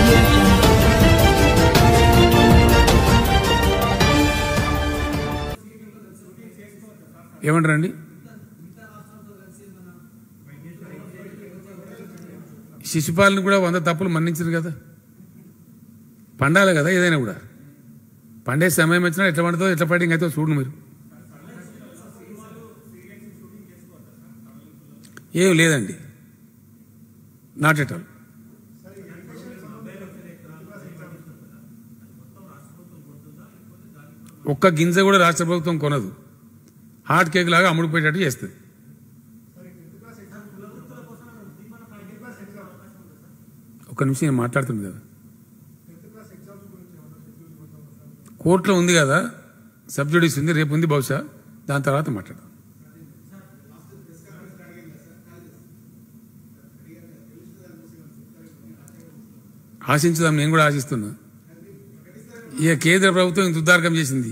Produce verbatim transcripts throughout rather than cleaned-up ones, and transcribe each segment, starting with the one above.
ఏమంటారండి? శిశుపాలను కూడా వంద తప్పులు మన్నించారు కదా, పండాలి కదా ఏదైనా కూడా. పండే సమయం వచ్చినా ఎట్లా పండుతుందో ఎట్లా ఫైటింగ్ అయితే చూడండి మీరు. ఏం లేదండి, నాట్ ఎట్ ఆల్. ఒక్క గింజ కూడా రాష్ట్ర ప్రభుత్వం కొనదు, హాట్ కేక్ లాగా అమ్ముడుపోయేటట్టు చేస్తుంది. ఒక్క నిమిషం నేను మాట్లాడుతుంది కదా, కోర్టులో ఉంది కదా, సబ్జుడిస్ ఉంది, రేపు ఉంది బహుశా, దాని తర్వాత మాట్లాడదాం. ఆశించుదాం, నేను కూడా ఆశిస్తున్నా. ఇక కేంద్ర ప్రభుత్వం దుర్దార్గం చేసింది.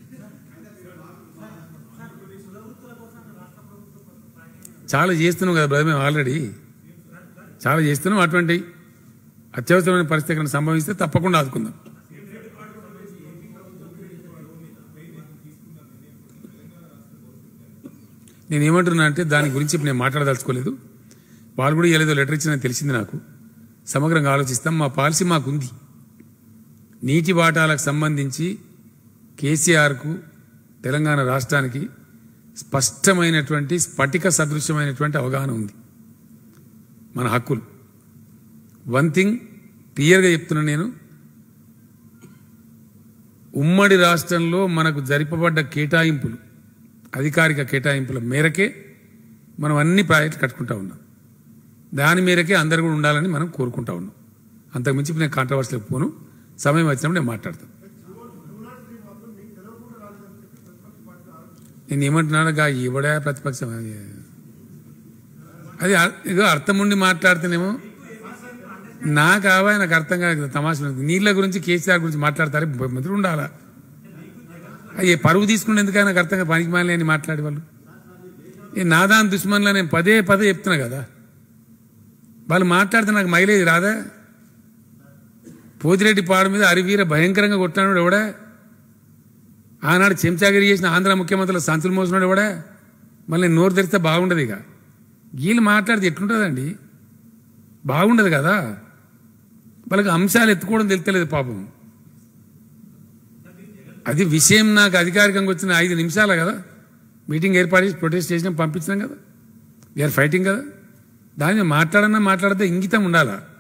చాలా చేస్తున్నాం కదా బ్రదర్, మేము ఆల్రెడీ చాలా చేస్తున్నాం. అటువంటి అత్యవసరమైన పరిస్థితి సంభవిస్తే తప్పకుండా ఆదుకుందాం. నేను ఏమంటున్నా అంటే దాని గురించి నేను మాట్లాడదలుచుకోలేదు. వాళ్ళు కూడా ఏదో లెటర్ ఇచ్చిన తెలిసింది నాకు. సమగ్రంగా ఆలోచిస్తాం. మా పాలసీ మాకుంది. నీటి వాటాలకు సంబంధించి కేసీఆర్కు తెలంగాణ రాష్ట్రానికి స్పష్టమైనటువంటి స్ఫటిక సదృశ్యమైనటువంటి అవగాహన ఉంది. మన హక్కులు వన్ థింగ్ క్లియర్గా చెప్తున్నా నేను, ఉమ్మడి రాష్ట్రంలో మనకు జరిపబడ్డ కేటాయింపులు, అధికారిక కేటాయింపుల మేరకే మనం అన్ని ప్రాజెక్టులు కట్టుకుంటా ఉన్నాం. దాని మేరకే అందరు కూడా ఉండాలని మనం కోరుకుంటా ఉన్నాం. అంతకుమించి నేను కాంట్రవర్సీలకు పోను, సమయం వచ్చినప్పుడు నేను మాట్లాడతాను. నేను ఏమంటున్నానుగా, ఇవ్వడా ప్రతిపక్షం అది ఏదో అర్థం ఉండి మాట్లాడితేనేమో నాకు కావా, నాకు అర్థం కాదు. తమాషా నీళ్ళ గురించి కేసీఆర్ గురించి మాట్లాడతారు, మంత్రులు ఉండాలా? అయ్యే పరువు తీసుకుని ఎందుకని నాకు అర్థంగా పనికి మాలి అని మాట్లాడే వాళ్ళు. నాదాన్ దుష్మన్లా నేను పదే పదే చెప్తున్నా కదా, వాళ్ళు మాట్లాడితే నాకు మైలేజ్ రాదా? పోతిరెడ్డి పాడు మీద అరివీర భయంకరంగా కొట్టినాడు ఎవడా? ఆనాడు చెంచాగిరి చేసిన ఆంధ్ర ముఖ్యమంత్రులు సంచులు మోసినాడు ఎవడా? మళ్ళీ నోరు తెరిస్తే బాగుండదు. ఇక వీళ్ళు మాట్లాడితే ఎట్లుంటుందండి? బాగుండదు కదా. వాళ్ళకి అంశాలు ఎత్తుకోవడం తెలుస్తలేదు పాపం. అది విషయం నాకు అధికారికంగా వచ్చిన ఐదు నిమిషాలే కదా, మీటింగ్ ఏర్పాటు చేసి ప్రొటెస్ట్ చేసినాం, పంపించినాం కదా, వీఆర్ ఫైటింగ్ కదా. దాని మీద మాట్లాడన్నా మాట్లాడితే ఇంగితం ఉండాలా?